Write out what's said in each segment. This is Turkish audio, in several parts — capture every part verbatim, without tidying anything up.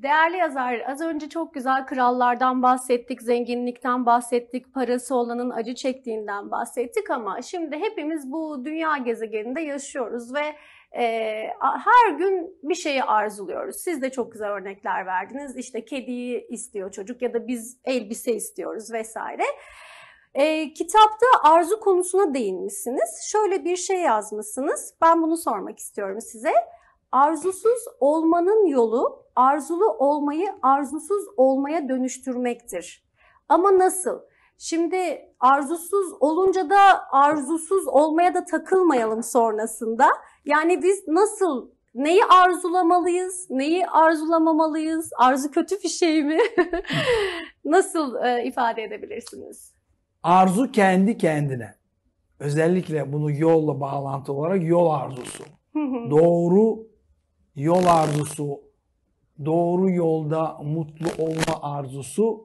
Değerli yazar, az önce çok güzel krallardan bahsettik, zenginlikten bahsettik, parası olanın acı çektiğinden bahsettik ama şimdi hepimiz bu dünya gezegeninde yaşıyoruz ve e, her gün bir şeyi arzuluyoruz. Siz de çok güzel örnekler verdiniz. İşte kediyi istiyor çocuk ya da biz elbise istiyoruz vesaire. E, kitapta arzu konusuna değinmişsiniz. Şöyle bir şey yazmışsınız. Ben bunu sormak istiyorum size. Arzusuz olmanın yolu, arzulu olmayı arzusuz olmaya dönüştürmektir. Ama nasıl? Şimdi arzusuz olunca da arzusuz olmaya da takılmayalım sonrasında. Yani biz nasıl, neyi arzulamalıyız, neyi arzulamamalıyız, arzu kötü bir şey mi? Nasıl e, ifade edebilirsiniz? Arzu kendi kendine. Özellikle bunu yolla bağlantı olarak yol arzusu. Doğru yol arzusu, doğru yolda mutlu olma arzusu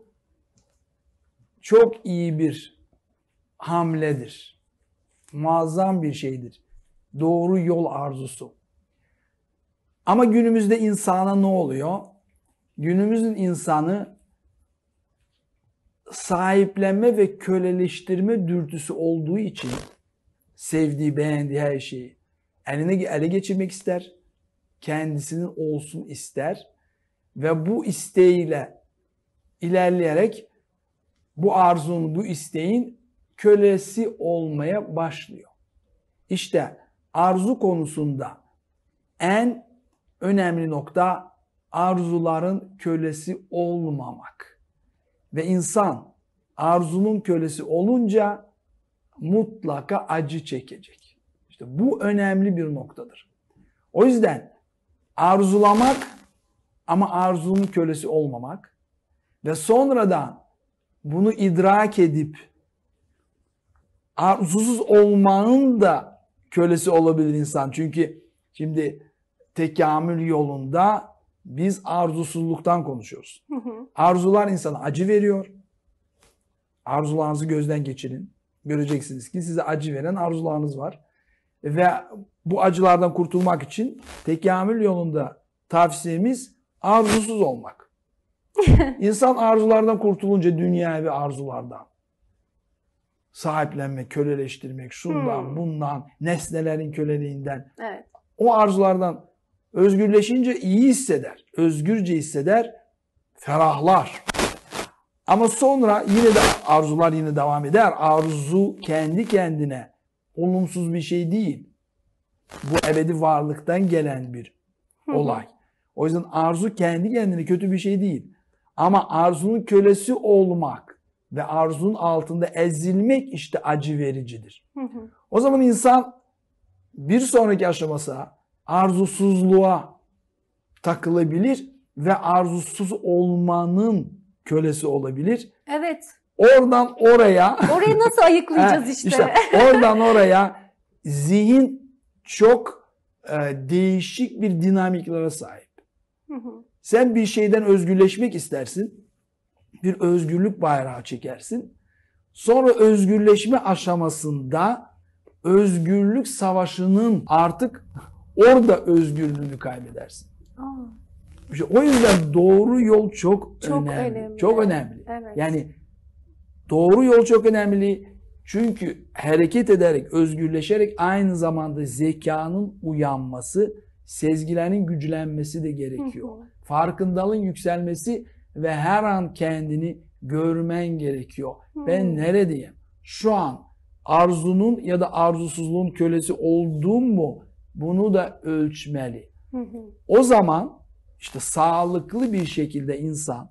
çok iyi bir hamledir. Muazzam bir şeydir. Doğru yol arzusu. Ama günümüzde insana ne oluyor? Günümüzün insanı sahiplenme ve köleleştirme dürtüsü olduğu için sevdiği, beğendiği her şeyi eline ele geçirmek ister. Kendisinin olsun ister ve bu isteğiyle ilerleyerek bu arzunun, bu isteğin kölesi olmaya başlıyor. İşte arzu konusunda en önemli nokta arzuların kölesi olmamak. Ve insan arzunun kölesi olunca mutlaka acı çekecek. İşte bu önemli bir noktadır. O yüzden arzulamak ama arzunun kölesi olmamak ve sonradan bunu idrak edip arzusuz olmanın da kölesi olabilir insan. Çünkü şimdi tekamül yolunda biz arzusuzluktan konuşuyoruz. Hı hı. Arzular insana acı veriyor. Arzularınızı gözden geçirin. Göreceksiniz ki size acı veren arzularınız var. Ve bu acılardan kurtulmak için tekamül yolunda tavsiyemiz arzusuz olmak. İnsan arzulardan kurtulunca dünyevi arzulardan sahiplenmek, köleleştirmek, şundan, hmm. bundan, nesnelerin köleliğinden. Evet. O arzulardan özgürleşince iyi hisseder, özgürce hisseder, ferahlar. Ama sonra yine de arzular yine devam eder. Arzu kendi kendine olumsuz bir şey değil. Bu ebedi varlıktan gelen bir olay. O yüzden arzu kendi kendine kötü bir şey değil. Ama arzunun kölesi olmak ve arzunun altında ezilmek işte acı vericidir. O zaman insan bir sonraki aşaması arzusuzluğa takılabilir ve arzusuz olmanın kölesi olabilir. Evet. Oradan oraya... Orayı nasıl ayıklayacağız işte? işte oradan oraya zihin çok e, değişik bir dinamiklere sahip. Hı hı. Sen bir şeyden özgürleşmek istersin. Bir özgürlük bayrağı çekersin. Sonra özgürleşme aşamasında özgürlük savaşının artık orada özgürlüğünü kaybedersin. Aa. İşte o yüzden doğru yol çok, çok önemli. önemli. Çok önemli. Evet. Yani doğru yol çok önemli. Çünkü hareket ederek, özgürleşerek aynı zamanda zekanın uyanması, sezgilerin güçlenmesi de gerekiyor. Hı hı. Farkındalığın yükselmesi ve her an kendini görmen gerekiyor. Hı. Ben neredeyim? Şu an arzunun ya da arzusuzluğun kölesi oldum mu? Bunu da ölçmeli. Hı hı. O zaman işte sağlıklı bir şekilde insan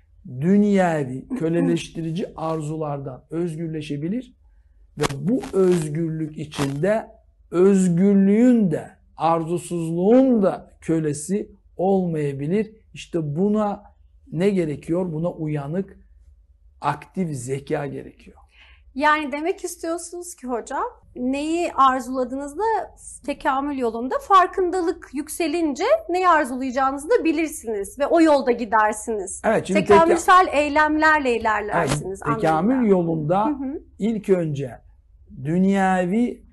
dünyevi, köleleştirici arzulardan özgürleşebilir ve bu özgürlük içinde özgürlüğün de arzusuzluğun da kölesi olmayabilir. İşte buna ne gerekiyor? Buna uyanık, aktif zeka gerekiyor. Yani demek istiyorsunuz ki hocam, neyi arzuladığınızda tekamül yolunda farkındalık yükselince neyi arzulayacağınızı da bilirsiniz ve o yolda gidersiniz. Evet, tekamülsel teka... eylemlerle ilerlersiniz. Evet, tekamül yolunda hı hı. ilk önce dünyevi,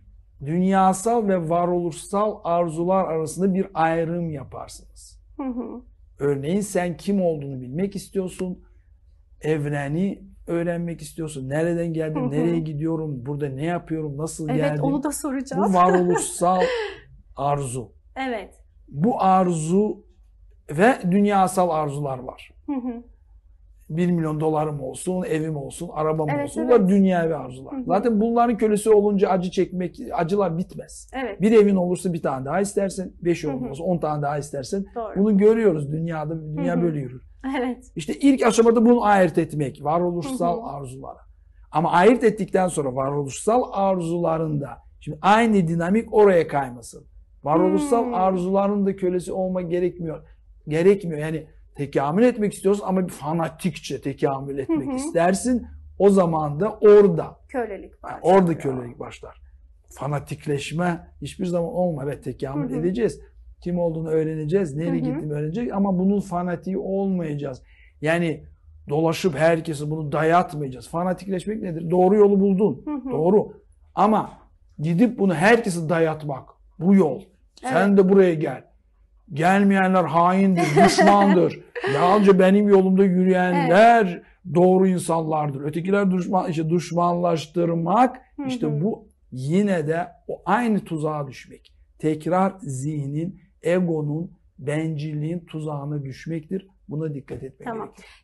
dünyasal ve varoluşsal arzular arasında bir ayrım yaparsınız. Hı hı. Örneğin sen kim olduğunu bilmek istiyorsun. Evreni öğrenmek istiyorsun. Nereden geldim, Hı hı. nereye gidiyorum, burada ne yapıyorum, nasıl Evet, geldim. onu da soracağız. Bu varoluşsal arzu. Evet. Bu arzu ve dünyasal arzular var. Hı hı. Bir milyon dolarım olsun, evim olsun, arabam Evet, olsun. evet. Bunlar dünyevi arzular. Hı hı. Zaten bunların kölesi olunca acı çekmek, acılar bitmez. Evet. Bir evin olursa bir tane daha istersin, beş Hı yolun hı. olursa on tane daha istersin. Doğru. Bunu görüyoruz dünyada, dünya Hı hı. böyle yürür. Evet. İşte ilk aşamada bunu ayırt etmek, varoluşsal Hı hı. arzulara. Ama ayırt ettikten sonra varoluşsal arzularında, şimdi aynı dinamik oraya kaymasın. Varoluşsal Hmm. arzuların da kölesi olma gerekmiyor. Gerekmiyor. Yani tekamül etmek istiyorsun ama bir fanatikçe tekamül etmek Hı hı. istersin. O zaman da orada, Kölelik yani başlıyor. orada kölelik başlar. Fanatikleşme hiçbir zaman olmaz. Evet, tekamül Hı hı. edeceğiz. Kim olduğunu öğreneceğiz. Nereye Hı hı. gittiğini öğreneceğiz. Ama bunun fanatiği olmayacağız. Yani dolaşıp herkese bunu dayatmayacağız. Fanatikleşmek nedir? Doğru yolu buldun. Hı hı. Doğru. Ama gidip bunu herkese dayatmak. Bu yol. Sen Evet. de buraya gel. Gelmeyenler haindir, düşmandır. Yalnızca benim yolumda yürüyenler doğru insanlardır. Ötekiler düşman, işte düşmanlaştırmak, Hı işte hı. bu yine de o aynı tuzağa düşmek. Tekrar zihnin, egonun, bencilliğin tuzağına düşmektir. Buna dikkat etmek Tamam. gerekir.